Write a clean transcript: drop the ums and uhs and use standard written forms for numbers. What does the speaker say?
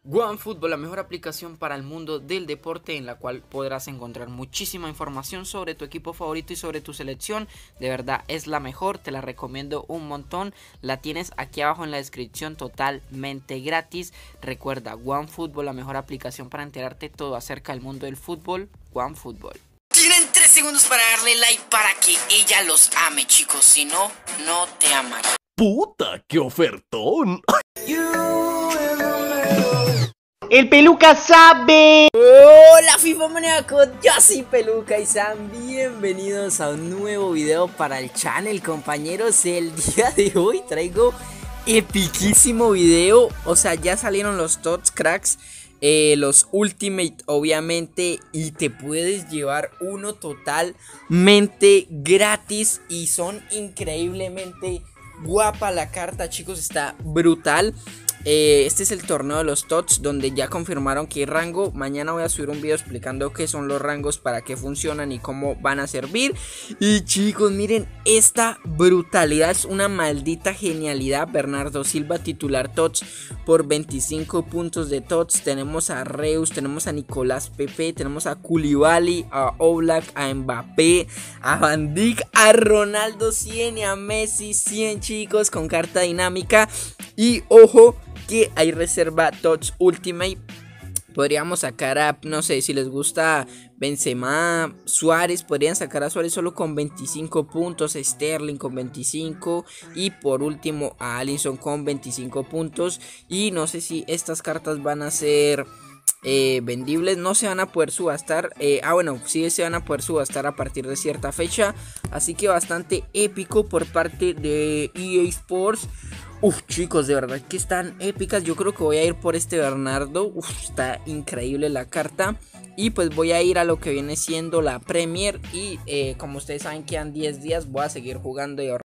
OneFootball, la mejor aplicación para el mundo del deporte, en la cual podrás encontrar muchísima información sobre tu equipo favorito y sobre tu selección. De verdad es la mejor, te la recomiendo un montón. La tienes aquí abajo en la descripción, totalmente gratis. Recuerda, OneFootball, la mejor aplicación para enterarte todo acerca del mundo del fútbol. OneFootball. Tienen 3 segundos para darle like para que ella los ame, chicos. Si no, no te amará. ¡Puta, qué ofertón! ¡El Peluca sabe! Hola FIFA maníacos, yo soy Peluca y sean bienvenidos a un nuevo video para el channel, compañeros. El día de hoy traigo epiquísimo video. O sea, ya salieron los TOTS cracks, los Ultimate obviamente, y te puedes llevar uno totalmente gratis. Y son increíblemente guapa la carta, chicos, está brutal. Este es el torneo de los TOTS, donde ya confirmaron que hay rango. Mañana voy a subir un video explicando qué son los rangos, para qué funcionan y cómo van a servir. Y chicos, miren esta brutalidad, es una maldita genialidad. Bernardo Silva titular TOTS por 25 puntos de TOTS. Tenemos a Reus, tenemos a Nicolás Pepe, tenemos a Koulibaly, a Oblak, a Mbappé, a Van Dijk, a Ronaldo 100 y a Messi 100, chicos, con carta dinámica. Y ojo que hay reserva TOTS Ultimate. Podríamos sacar a, no sé, si les gusta Benzema, Suárez, podrían sacar a Suárez solo con 25 puntos, a Sterling con 25 y por último a Alisson con 25 puntos. Y no sé si estas cartas van a ser vendibles, no se van a poder subastar. Bueno, sí se van a poder subastar a partir de cierta fecha. Así que bastante épico por parte de EA Sports. Chicos, de verdad que están épicas. Yo creo que voy a ir por este Bernardo. Está increíble la carta. Y pues voy a ir a lo que viene siendo la Premier. Y como ustedes saben, quedan 10 días. Voy a seguir jugando y ahorrando.